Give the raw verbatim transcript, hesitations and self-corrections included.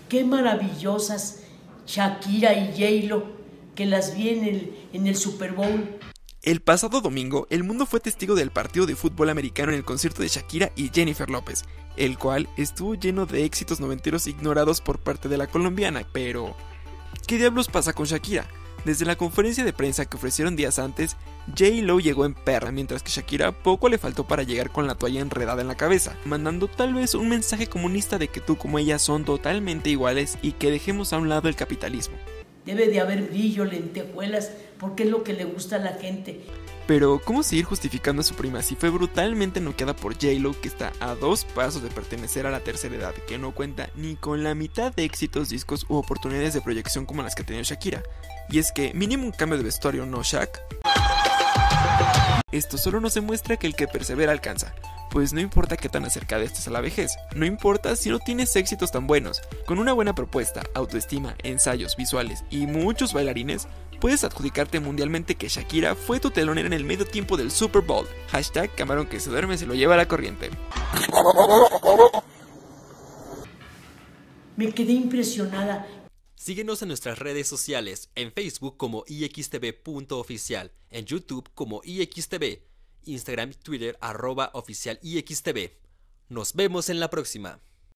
Qué maravillosas Shakira y J-Lo, que las vi en el, en el Super Bowl. El pasado domingo, el mundo fue testigo del partido de fútbol americano en el concierto de Shakira y Jennifer López, el cual estuvo lleno de éxitos noventeros ignorados por parte de la colombiana, pero ¿qué diablos pasa con Shakira? Desde la conferencia de prensa que ofrecieron días antes, J-Lo llegó en perra, mientras que Shakira poco le faltó para llegar con la toalla enredada en la cabeza, mandando tal vez un mensaje comunista de que tú como ella son totalmente iguales y que dejemos a un lado el capitalismo. Debe de haber brillo, lentejuelas, porque es lo que le gusta a la gente. Pero, ¿cómo seguir justificando a su prima si fue brutalmente noqueada por J-Lo, que está a dos pasos de pertenecer a la tercera edad, que no cuenta ni con la mitad de éxitos, discos u oportunidades de proyección como las que ha tenido Shakira? Y es que, mínimo un cambio de vestuario, ¿no, Shak? Esto solo nos demuestra que el que persevera alcanza. Pues no importa qué tan acercada estés a la vejez, no importa si no tienes éxitos tan buenos, con una buena propuesta, autoestima, ensayos visuales y muchos bailarines, puedes adjudicarte mundialmente que Shakira fue tu telonera en el medio tiempo del Super Bowl. Hashtag camarón que se duerme se lo lleva a la corriente. Me quedé impresionada. Síguenos en nuestras redes sociales, en Facebook como i x t v punto oficial, en YouTube como i x t v, Instagram y Twitter arroba oficial i x t v. Nos vemos en la próxima.